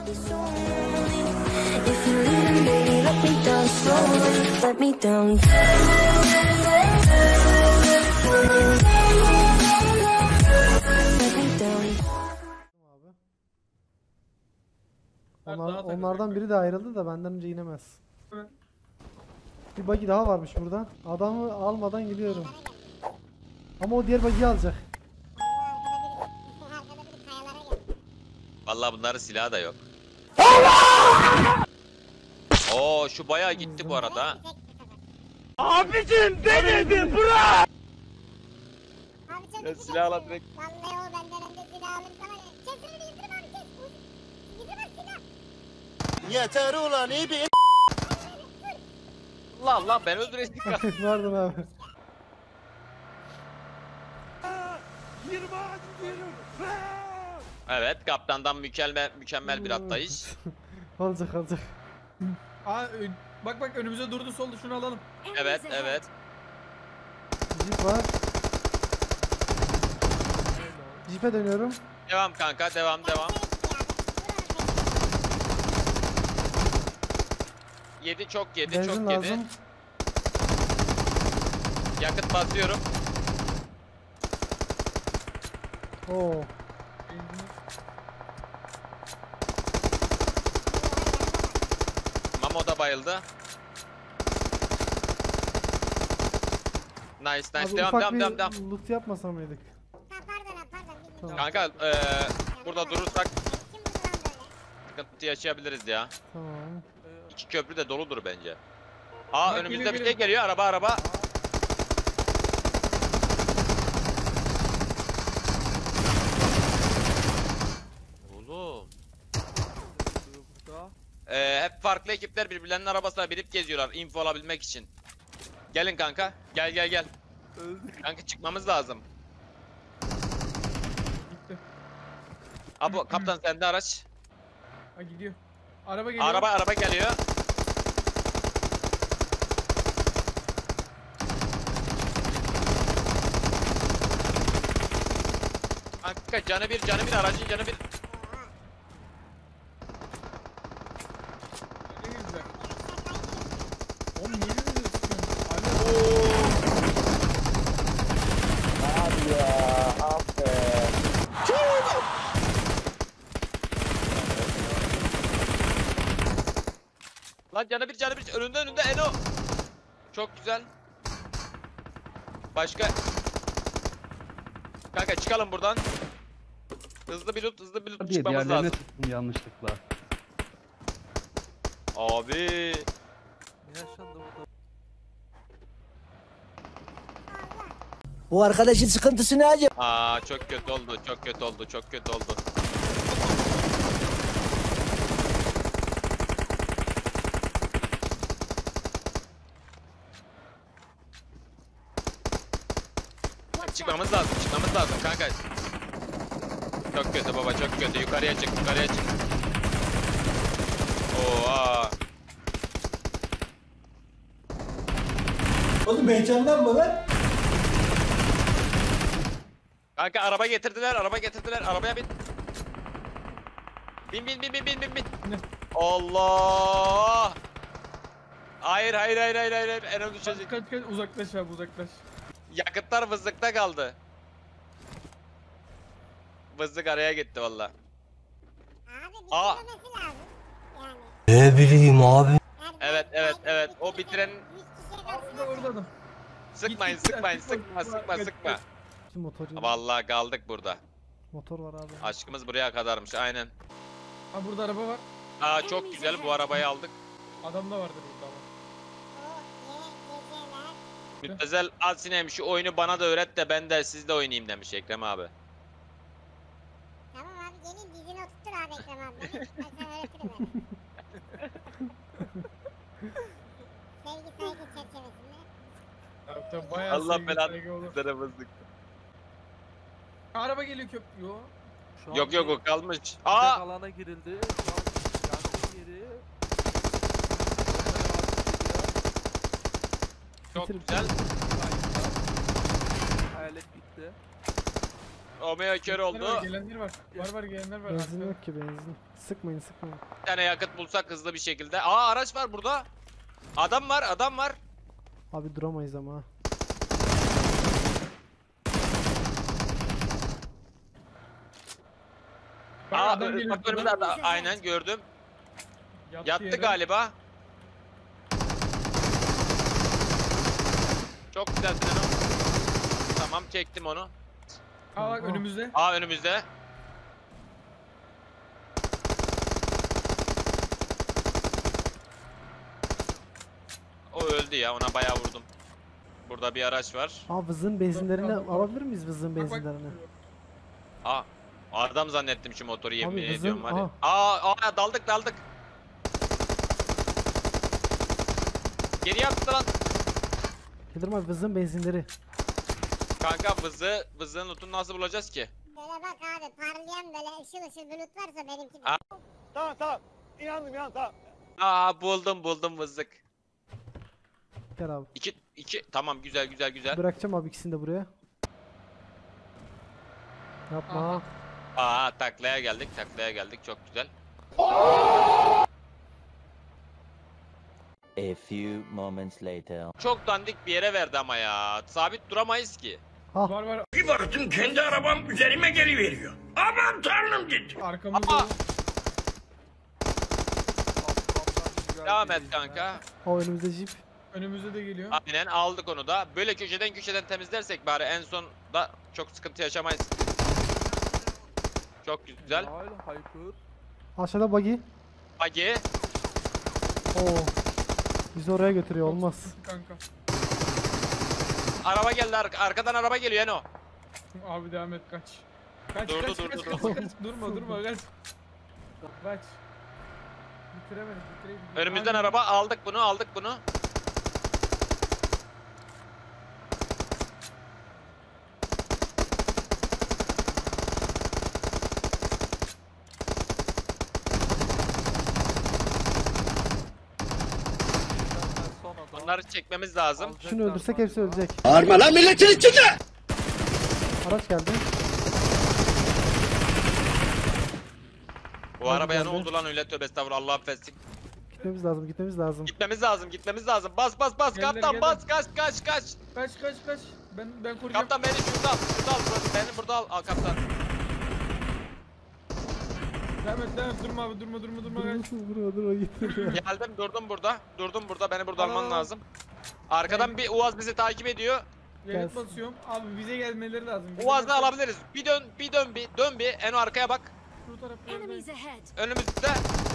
If you're leaving, baby, let me down slowly. Let me down. Onlardan biri de ayrıldı da benden önce inemez. Bir buggy daha varmış burada. Adamı almadan gidiyorum. Ama o diğer buggy'yi alacak. Vallahi bunların silahı da yok. Oo şu bayağı gitti bu arada. Abicim denedim bırak. Ya silah ala direkt. Vallahi o benden önce silah alır sana. Kesini de indirme abi kes. İndirme silah. Yeter ulan iyi bir. Allah ben öldüreyim. Pardon abi. 20 gidiyorum. Evet kaptandan mükemmel bir atlayış. Alacak. Aa, bak önümüze durdu solda şunu alalım. Evet. Jeep var. Jeep'e dönüyorum. Devam kanka devam. Yedi çok yedi. Benzin lazım. Yakıt basıyorum. Oo. Mamo da bayıldı. Nice Abi devam. loot yapmasa mıydık? Pardon. Tamam. Kanka burada durursak sıkıntı yaşayabiliriz ya. Tamam. İki köprü de doludur bence. Aa Bak, önümüzde geliyor, bir şey geliyor araba. Oğlum. Hep farklı ekipler birbirlerinin arabasına binip geziyorlar info alabilmek için. Gelin kanka. Gel. Kanka çıkmamız lazım. Gitti. Abi kaptan sende araç. Ha gidiyor. Araba geliyor. Araba geliyor. Kanka canı bir aracın canı bir. Ne güzel. Oğlum niye birbirine sıkıyorsun? Abi ya aferin. Lan canı bir önünde Eno. Çok güzel. Başka. Kanka çıkalım buradan. Hızlı bir loot çıkmamız lazım. Tuttum yanlışlıkla. Abi. Bu arkadaşın sıkıntısı ne acaba? Aa çok kötü oldu. Çıkmamız lazım kanka. Çok kötü baba çok kötü. Yukarıya çık. Oha. Oğlum heyecanlanma lan. Kanka araba getirdiler. Arabaya bin. Bin. Ne? Allah. Hayır. Eno düşecek. Kaç uzaklaş abi uzaklaş. Yakıtlar vızlıkta kaldı. Vızlık araya gitti valla. Abi bitirmesi lazım. Yani. Ne bileyim abi. Evet. O bitiren Orada da. sıkmayın. Sıkma. Şimdi motor yok. Vallahi kaldık burada. Motor var abi. Aşkımız buraya kadarmış aynen. Ha burada araba var. Aa çok güzel bu arabayı aldık. Adam da vardır burada ama. Müptezel Asinem şu oyunu bana da öğret de ben de sizle oynayayım demiş Ekrem abi. Tamam abi gelin dizini oturtur abi Ekrem abi. Ben sana öğretirim ben. Sevgi saygı çerçevesinde. Tabii bayağı Allah sevgi, belanı saygı olur. sizlere vızlık. Araba geliyor Yo. Yok o kalmış. Aa! Alana girildi. Yankın yeri. Çok güzel. Hayalet bitti. Romeo kör oldu. Gelenler var. Var gelenler var. Benzin Arkada. yok ki benzin. Sıkmayın sıkmayın. Bir tane yakıt bulsak hızlı bir şekilde. Aa araç var burada. Adam var adam var. Abi duramayız ama ha. Bak, Aa adam geliyor bak önümde buradan. aynen gördüm. Yattı yere. galiba. Çok güzel Sinan. Tamam çektim onu. Aa bak önümüzde. Aa önümüzde. O öldü ya ona bayağı vurdum. Burada bir araç var. Aa vızın benzinlerini Adam- alabilir miyiz vızın Bak, bak. benzinlerini? Aa adam zannettim şu motoru yemin bizim- ediyorum var ya. aha. Aa daldık daldık. Geriye attı lan. Yıldırım abi vızın benzinleri. Kanka vızın lootunu nasıl bulacağız ki? Böyle bak abi parlayan böyle ışıl ışıl bulut varsa benimki de. Aa. Tamam. İnandım tamam. Aa buldum vızık. Gel abi. İki tamam güzel. Bırakacağım abi ikisini de buraya. Yapma. Aa taklaya geldik çok güzel. A few moments later. Çok dandik bir yere verdi ama ya. Sabit duramayız ki. Var. Bir baktım kendi arabam üzerime geliveriyor. Aman tanrım dedim. Arkamızda. Aa. Güzel Devam et bir kanka. O önümüzde jip. Önümüzde de geliyor. Aynen aldık onu da. Böyle köşeden temizlersek bari en son da çok sıkıntı yaşamayız. Çok güzel. Helal, Hyper. Aşağıda buggy. Agi. Oo. Bizi oraya götürüyor olmaz. Kanka. Araba geldi arkadan araba geliyor Eno. Abi devam et kaç. Kaç Durdu, kaç durdu, kaç durdu. kaç. Durma kaç. Kaç. Bitiremedik. Önümüzden araba aldık bunu. Son adam. Bunları çekmemiz lazım. Alacaklar Şunu öldürsek hepsi galiba. ölecek. Bağırma lan milletin içinde. Araç geldi. Bu arabaya ne geldi. oldu lan öyle tövbe estağfurullah Allah affetsin. Gitmemiz lazım gitmemiz lazım. Gitmemiz lazım. Bas Geldiler, kaptan geldiler. bas kaç. Kaç. Ben koruyacağım. Kaptan beni şurada al. Beni burada al kaptan. Devam et. Durma abi. Durma kaç. Dur getiriyor. Geldim durdum burada beni burada Al, alman al. lazım. Arkadan bir Uaz bizi takip ediyor. Yanıt Gelsin. basıyorum. Abi bize gelmeleri lazım. Bize Uaz'ını gelmeleri- alabiliriz. Dön bir. Eno arkaya bak. Şu tarafta. Enemies ahead. Önümüzde.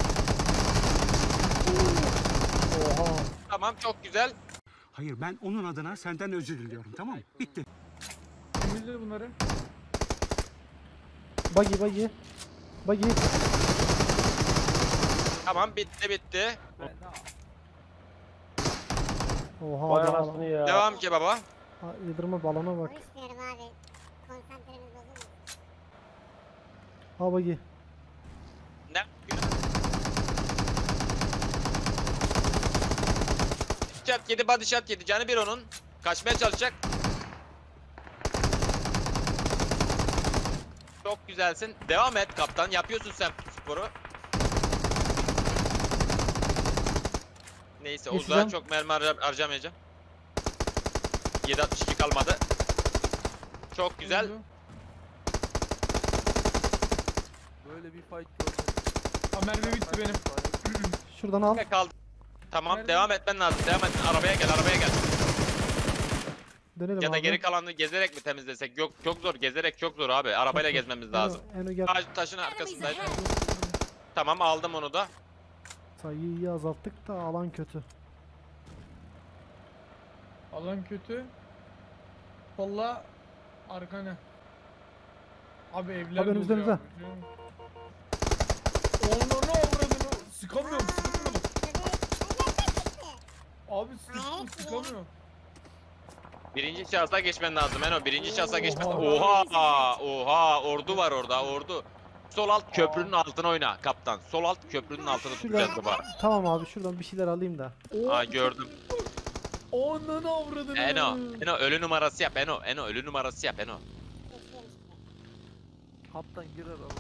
Oha. Tamam çok güzel. Hayır ben onun adına senden özür diliyorum tamam mı? Bitti. Temizle bunları. Buggy. Buggy. Tamam bitti. Oha. Vay ya. Devam ki baba. Yıldırım'a balona bak. Konuşmuyorum abi. Konsantremiz bozulmasın. Ha buggy. Ne? Shot yedi, body shot yedi. Canı bir onun. Kaçmaya çalışacak. Çok güzelsin. Devam et kaptan. Yapıyorsun sen sporu. Neyse Geçeceğim. uzağa çok mermi harcamayacağım. 7.62 kalmadı. Çok güzel. Böyle bir fight gördüm. Aa, mermi bitti benim. Şuradan al. Kaldı. Tamam Nerede? devam etmen lazım. Devam et. Arabaya gel. Dönelim Ya da abi. geri kalanını gezerek mi temizlesek? Yok çok zor. Gezerek çok zor abi. Arabayla gezmemiz lazım. Eno gel. Taşın arkasındaydı. ahead. Tamam aldım onu da. Sayıyı iyi azalttık da alan kötü. Alan kötü. Valla arkana. Abi evler Abi önümüzde, dolu ya. Onları avradını sıkamıyorum. Abi sıkamıyorum. Birinci şahsa geçmen lazım Eno. Birinci şahsa geçmen. Oha. Oha ordu var orada ordu. Sol alt köprünün altına oyna kaptan. Sol alt köprünün altını tutacağız Şuradan. baba. Tamam abi şuradan bir şeyler alayım da. Aa gördüm. Onları avradını. Eno ölü numarası yap Eno ölü numarası yap Eno. Kaptan gir araba.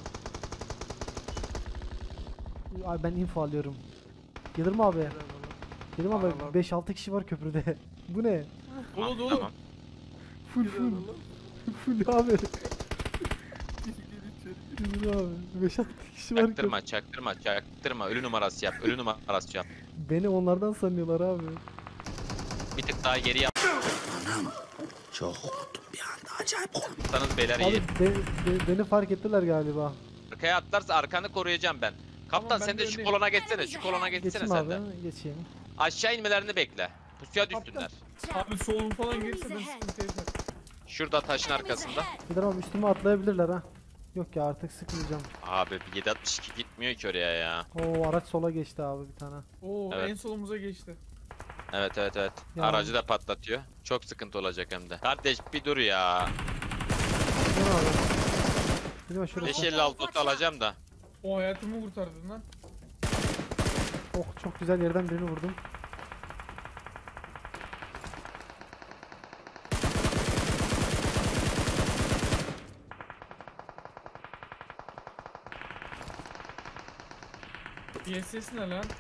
Ay ben info alıyorum. Yıldırım abi. Gir araba. Yıldırım abi Araba. 5-6 kişi var köprüde. Bu ne? Dolu dolu. Tamam. Full Gir full. araba. Full abi. Gir içeri. Yıldırım abi 5-6 kişi var köprüde. Çaktırma. Ölü numarası yap. Beni onlardan sanıyorlar abi. Bir tık daha geri yap. Çok korktum bir anda. Acayip korktum. Sanız beyler Abi iyi. beni fark ettiler galiba. Arkaya atlarsa arkanı koruyacağım ben. Kaptan Tamam, ben sen de de şu öndeyim. kolona geçsene. Şu kolona geçsene Geçeyim sen abi. de. Geçeyim. Aşağı inmelerini bekle. Pusuya düşsünler. Abi solun falan gelirse ben sıkıntı yaşarım. Şurada taşın arkasında. Yıldırım abi üstüme atlayabilirler ha. Yok ya artık sıkmayacağım. Abi 762 gitmiyor ki oraya ya. Oo araç sola geçti abi bir tane. Oo Evet. en solumuza geçti. Evet. Ya. Aracı da patlatıyor. Çok sıkıntı olacak hem de. Kardeş bir dur ya. Yıldırım abi. Yıldırım abi şurası. 556 ot alacağım da. O hayatımı kurtardın lan. Oh çok güzel yerden birini vurdum. DSS ne lan?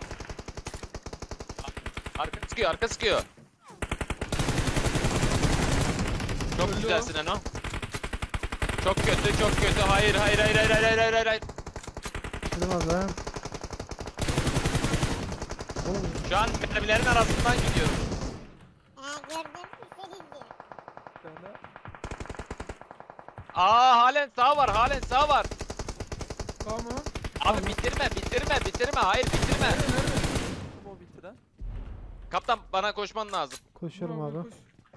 Arka sıkıyor. Çok Öldü güzelsin Eno. Çok kötü. Hayır. Yıldırım abi ha. Oğlum Şu an mermilerin arasından gidiyorum. Gördüm. Seni izliyor. Fena. Halen sağ var. Tamam. Abi bitirme. Hayır bitirme. Kim o bitiren? Kaptan bana koşman lazım. koşuyorum Tamam, abi. koş.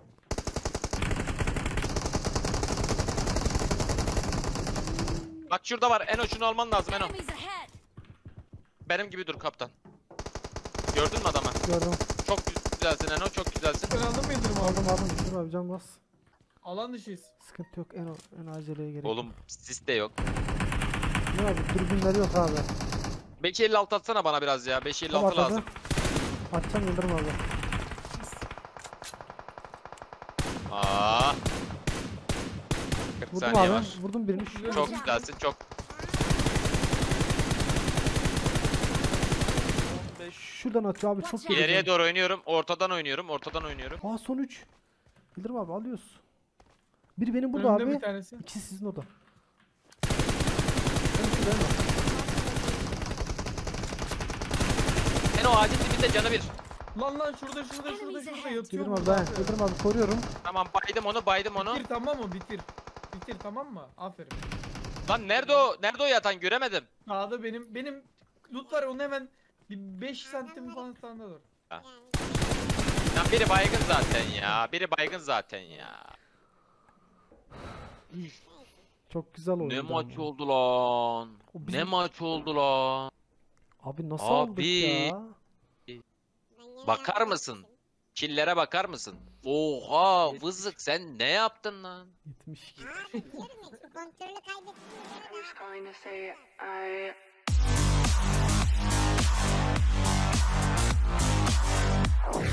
Bak şurada var. Eno şunu alman lazım Eno. Benim gibi dur kaptan. Gördün mü adamı? Gördüm. Çok güzelsin Eno. Çok güzelsin. Sen aldın mı Yıldırım abi? Aldım Yıldırım abi can bas. Alan dışıyız. Sıkıntı yok en aceleye gerek. Oğlum sis de yok. Ne abi dürbünler yok abi. 556 atsana bana biraz ya. 556 Tamam, lazım. Atacağım Yıldırım abi. Aa. 40 Vurdum saniye abi. var. Vurdum birini. Çok güzelsin. Çok. 15. Şuradan atıyor abi çok güzel. İleriye doğru oynuyorum. Ortadan oynuyorum. Aa son 3. Yıldırım abi alıyoruz. Biri benim burada Önümde abi. bir tanesi. İkisi sizin orada. Ben şuraya bak. Eno ağacın dibinde canı bir. Lan şurada yatıyor. Yıldırım abi burada. ben. Yıldırım abi koruyorum. Tamam baydım onu. Bitir tamam mı? Bitir tamam mı? Aferin. Lan nerede o yatan göremedim. Sağda benim loot var, onu hemen bir 5 santim falan sağında dur. Lan biri baygın zaten ya. Çok güzel oyundu. Ne ama. maç oldu lan. O bizim- Ne maç oldu lan. Abi nasıl Abi. aldık ya? Bakar mısın? Killere bakar mısın? Oha vızık sen ne yaptın lan? 72. Kontrolü kaybettim. going to say I